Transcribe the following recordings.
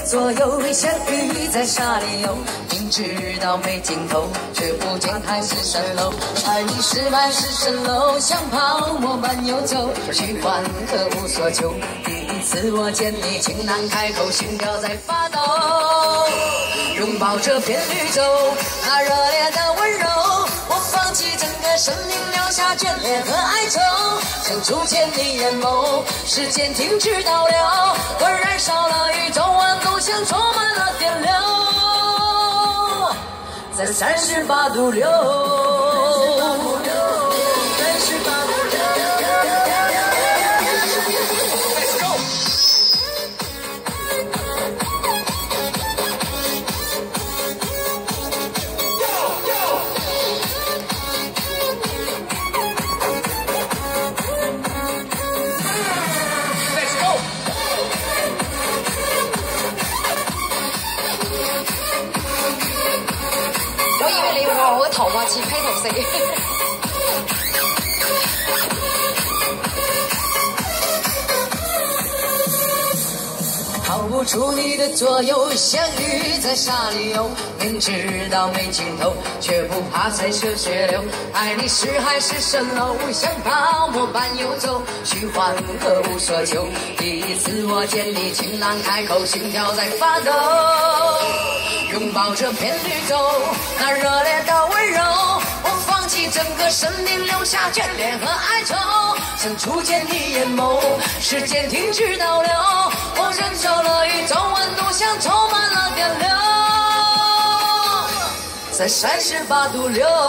左右相遇在沙里游，明知道没尽头，却不见海市蜃楼。爱你是海市蜃楼，像泡沫般游走，虚幻可无所求。第一次我见你，情难开口，心跳在发抖。拥抱这片绿洲，那热烈的温柔，我放弃整个生命，留下眷恋和哀愁。想初见你眼眸，时间停止倒流，我燃烧了宇宙万度，像充满了电流，在38度6。我頭髮似披頭四。逃不出你的左右，相遇在沙里游，明知道没尽头，却不怕踩着血流。爱你是海市蜃楼，像泡沫般游走，虚幻可无所求。第一次我见你，情难开口，心跳在发抖。拥抱这片绿洲，那热烈的温柔，我放弃整个生命，留下眷恋和哀愁。想初见你眼眸，时间停止倒流，我忍受了宇宙温度，像充满了电流，在38度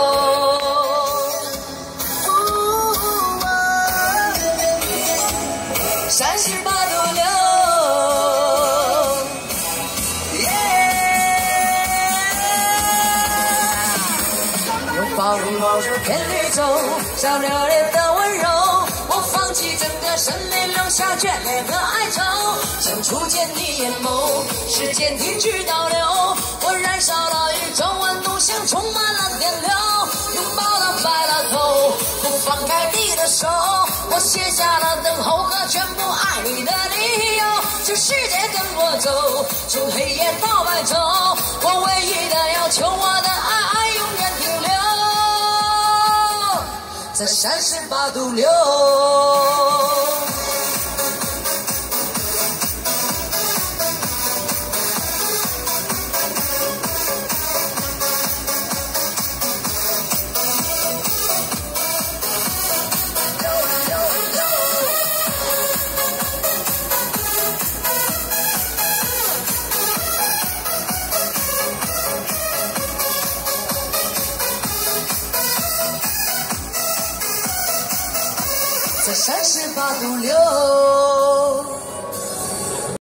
6。38度6。拥抱这片绿洲，像热烈的温柔，我放弃整个生命，留下眷恋和哀愁。想初见你眼眸，时间停止倒流，我燃烧了宇宙温度，像充满了电流，拥抱到白了头，不放开你的手，我写下了等候和全部爱你的理由。这世界跟我走，从黑夜到白昼，我唯一的要求，我的爱永远停留在38度6。在38度6。